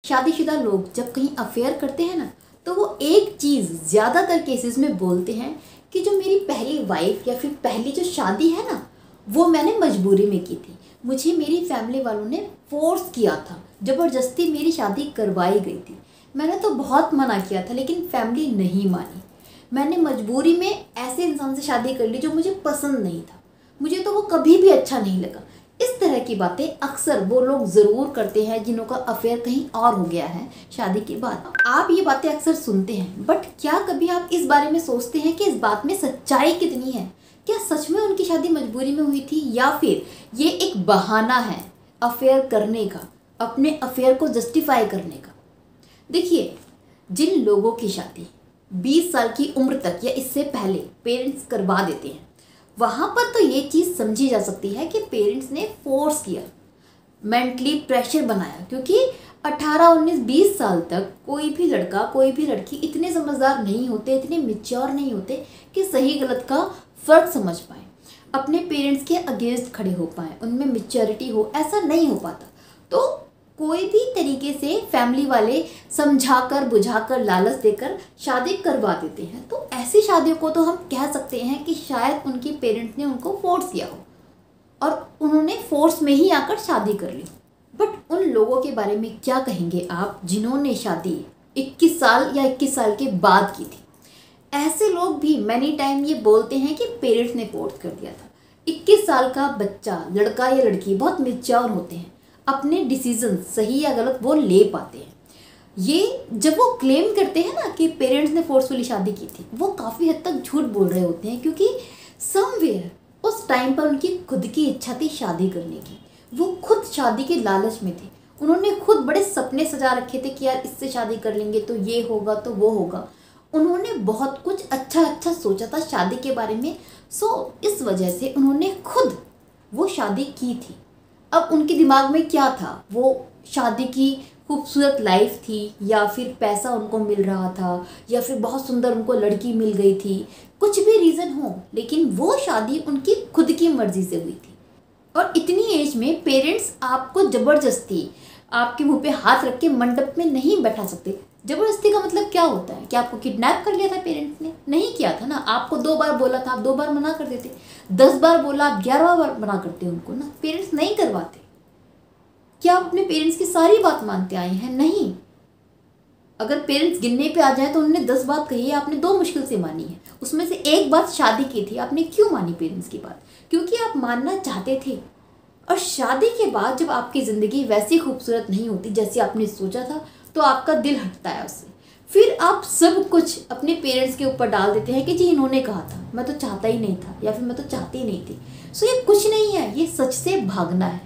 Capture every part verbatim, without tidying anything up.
शादीशुदा लोग जब कहीं अफेयर करते हैं ना, तो वो एक चीज़ ज़्यादातर केसेस में बोलते हैं कि जो मेरी पहली वाइफ या फिर पहली जो शादी है ना, वो मैंने मजबूरी में की थी। मुझे मेरी फैमिली वालों ने फोर्स किया था, ज़बरदस्ती मेरी शादी करवाई गई थी। मैंने तो बहुत मना किया था लेकिन फैमिली नहीं मानी। मैंने मजबूरी में ऐसे इंसान से शादी कर ली जो मुझे पसंद नहीं था, मुझे तो वो कभी भी अच्छा नहीं लगा। इस तरह की बातें अक्सर वो लोग ज़रूर करते हैं जिन्हों का अफेयर कहीं और हो गया है शादी के बाद। आप ये बातें अक्सर सुनते हैं, बट क्या कभी आप इस बारे में सोचते हैं कि इस बात में सच्चाई कितनी है? क्या सच में उनकी शादी मजबूरी में हुई थी या फिर ये एक बहाना है अफेयर करने का, अपने अफेयर को जस्टिफाई करने का? देखिए, जिन लोगों की शादी बीस साल की उम्र तक या इससे पहले पेरेंट्स करवा देते हैं, वहाँ पर तो ये चीज़ समझी जा सकती है कि पेरेंट्स ने फोर्स किया, मेंटली प्रेशर बनाया, क्योंकि अठारह उन्नीस बीस साल तक कोई भी लड़का कोई भी लड़की इतने समझदार नहीं होते, इतने मैच्योर नहीं होते कि सही गलत का फ़र्क समझ पाए, अपने पेरेंट्स के अगेंस्ट खड़े हो पाए, उनमें मैच्योरिटी हो, ऐसा नहीं हो पाता। तो कोई भी तरीके से फैमिली वाले समझाकर बुझाकर लालच देकर शादी करवा देते हैं। तो ऐसी शादियों को तो हम कह सकते हैं कि शायद उनके पेरेंट्स ने उनको फोर्स किया हो और उन्होंने फोर्स में ही आकर शादी कर ली। बट उन लोगों के बारे में क्या कहेंगे आप जिन्होंने शादी इक्कीस साल या इक्कीस साल के बाद की थी? ऐसे लोग भी मैनी टाइम ये बोलते हैं कि पेरेंट्स ने फोर्स कर दिया था। इक्कीस साल का बच्चा, लड़का या लड़की, बहुत मैच्योर होते हैं, अपने डिसीजन सही या गलत वो ले पाते हैं। ये जब वो क्लेम करते हैं ना कि पेरेंट्स ने फोर्सफुली शादी की थी, वो काफ़ी हद तक झूठ बोल रहे होते हैं, क्योंकि समवेयर उस टाइम पर उनकी खुद की इच्छा थी शादी करने की। वो खुद शादी के लालच में थे, उन्होंने खुद बड़े सपने सजा रखे थे कि यार इससे शादी कर लेंगे तो ये होगा तो वो होगा। उन्होंने बहुत कुछ अच्छा अच्छा सोचा था शादी के बारे में। सो इस वजह से उन्होंने खुद वो शादी की थी। अब उनके दिमाग में क्या था? वो शादी की खूबसूरत लाइफ थी या फिर पैसा उनको मिल रहा था या फिर बहुत सुंदर उनको लड़की मिल गई थी, कुछ भी रीज़न हो, लेकिन वो शादी उनकी खुद की मर्जी से हुई थी। और इतनी एज में पेरेंट्स आपको ज़बरदस्ती आपके मुंह पे हाथ रख के मंडप में नहीं बैठा सकते। ज़बरदस्ती का मतलब क्या होता है? क्या आपको किडनैप कर लिया था पेरेंट्स ने? नहीं किया था ना। आपको दो बार बोला था, आप दो बार मना कर देते। दस बार बोला, आप ग्यारह बार मना करते उनको ना। पेरेंट्स नहीं करवाते। क्या आप अपने पेरेंट्स की सारी बात मानते आए हैं? नहीं। अगर पेरेंट्स गिनने पे आ जाए तो उन्होंने दस बात कही है, आपने दो मुश्किल से मानी है। उसमें से एक बात शादी की थी, आपने क्यों मानी पेरेंट्स की बात? क्योंकि आप मानना चाहते थे। और शादी के बाद जब आपकी ज़िंदगी वैसी खूबसूरत नहीं होती जैसे आपने सोचा था, तो आपका दिल हटता है उससे। फिर आप सब कुछ अपने पेरेंट्स के ऊपर डाल देते हैं कि जी इन्होंने कहा था, मैं तो चाहता ही नहीं था, या फिर मैं तो चाहती ही नहीं थी। सो ये कुछ नहीं है, ये सच से भागना है।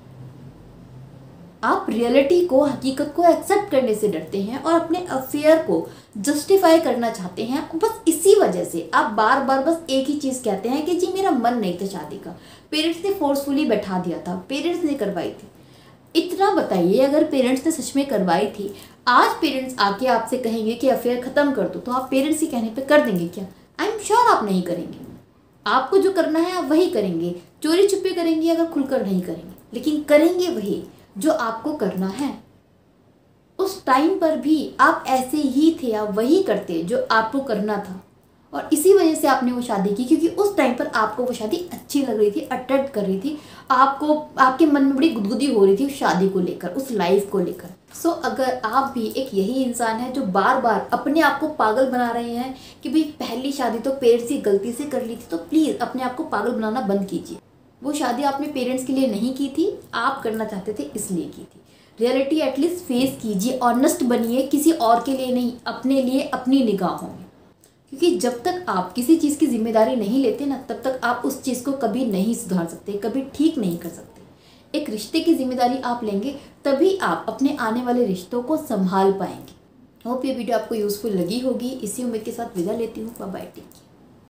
आप रियलिटी को, हकीकत को एक्सेप्ट करने से डरते हैं और अपने अफेयर को जस्टिफाई करना चाहते हैं। बस इसी वजह से आप बार बार बस एक ही चीज़ कहते हैं कि जी मेरा मन नहीं था शादी का, पेरेंट्स ने फोर्सफुली बैठा दिया था, पेरेंट्स ने करवाई थी। इतना बताइए, अगर पेरेंट्स ने सच में करवाई थी, आज पेरेंट्स आके आपसे कहेंगे कि अफेयर ख़त्म कर दो, तो आप पेरेंट्स के कहने पे कर देंगे क्या? आई एम श्योर आप नहीं करेंगे। आपको जो करना है आप वही करेंगे। चोरी छुपे करेंगे अगर खुलकर नहीं करेंगे, लेकिन करेंगे वही जो आपको करना है। उस टाइम पर भी आप ऐसे ही थे, आप वही करते जो आपको करना था, और इसी वजह से आपने वो शादी की, क्योंकि उस टाइम पर आपको वो शादी अच्छी लग रही थी, अट्रैक्ट कर रही थी, आपको आपके मन में बड़ी गुदगुदी हो रही थी उस शादी को लेकर, उस लाइफ को लेकर। सो so, अगर आप भी एक यही इंसान है जो बार बार अपने आप को पागल बना रहे हैं कि भाई पहली शादी तो पेरेंट्स की गलती से कर ली थी, तो प्लीज़ अपने आप को पागल बनाना बंद कीजिए। वो शादी आपने पेरेंट्स के लिए नहीं की थी, आप करना चाहते थे इसलिए की थी। रियलिटी एटलीस्ट फेस कीजिए, ऑनेस्ट बनिए, किसी और के लिए नहीं, अपने लिए, अपनी निगाहों में। क्योंकि जब तक आप किसी चीज़ की जिम्मेदारी नहीं लेते ना, तब तक आप उस चीज़ को कभी नहीं सुधार सकते, कभी ठीक नहीं कर सकते। एक रिश्ते की जिम्मेदारी आप लेंगे, तभी आप अपने आने वाले रिश्तों को संभाल पाएंगे। होप ये वीडियो आपको यूज़फुल लगी होगी। इसी उम्मीद के साथ विदा लेती हूँ। Bye bye, take care.